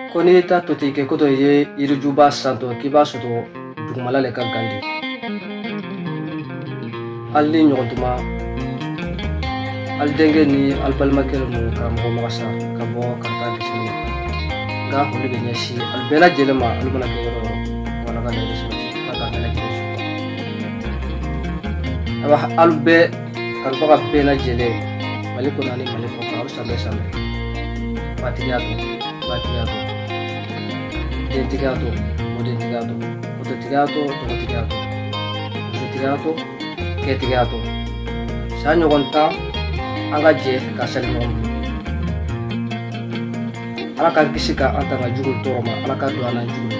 Koni ta toti ke koto ye irijuba santo kiba soto dugumala le ka gandi alli nyogotuma aldenge ni albalmakel mu karamgo magasa kabo karta bisini ga holi be nyashi albela jelema albana ke ro wala ga le soti ka bela jele aba albe kan ko bela jele maliko nani maliko ka sabe sabe patigato identigato modentigato otetigato tomotigato usutigato ketigato sanyo konta anga je kasal nom ala kan kisika anta ngajul toroma ala ka do ana jul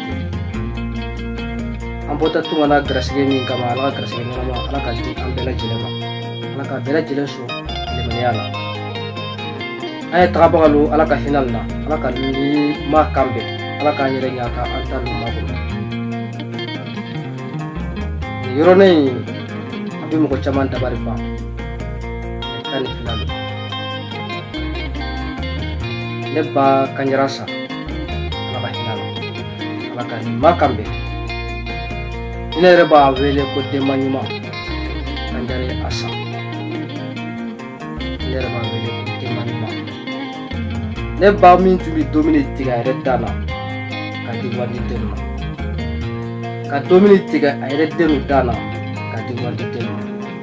ambota tungana grasge min kama ala grasge min ala ka di ambela jelema ala ka bela jele so le maniala ay trabalu ala ka hinalna ala ka ni ma kambe ala ka nyere nyaka anta lu mago yorone abi mo ko chaman tabari pa kan final leba kanyarasa ala ba hinal ala ka ni ma kambe ina reba wele ko de manyuma kanjare asa ina reba wele ko de manyuma leba min tubi domine tiga redana kadi wandi tenma ka domine tiga ayre denu dana kadi wandi tenma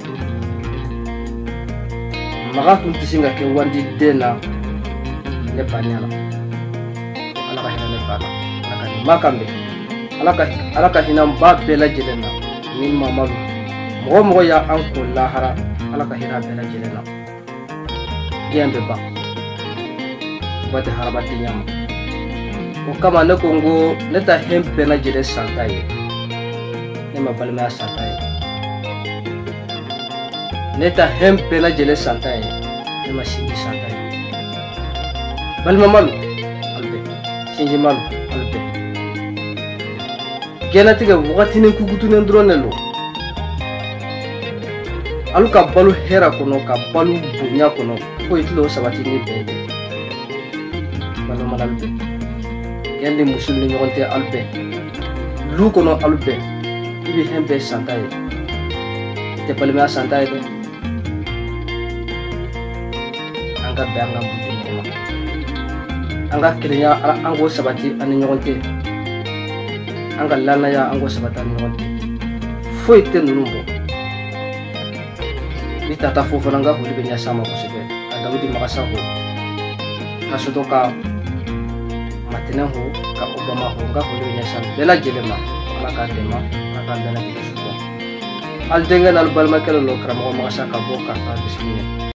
maga tun tisinga ke wandi dena le banyala ala ka hina le bana ala ka makambe ala ka hina ba bela jelena ni mama mo ya an ko lahara ala ka hina bela jelena gembe ba bate harabati nyama o kama ne kongo neta hempe na jere santaye ne mabalma santaye neta hempe na jere santaye ne masini santaye balma malu albe sinji malu albe genati ga wakati ne kugutu ne ndronelo alu ka balu hera kono ka balu bunya kono ko itlo sabati ni bebe balma albe yandi musulmi nyogonte albe lu kono albe ibi hembe santaye te palme santaye de anga banga buju ngoma anga kirnya ango sabati ani nyogonte anga lana ya ango sabata ani nyogonte foi te nulumbo ita ta fofo nanga huli benya sama ko sebe ada widi makasa ko kasotoka matena ho ka obama ho nga hulu nyashan bela jelema ala ka tema aka bela jesu al denga al balma kala lo kram ko makasa ka bo ka ta bismillah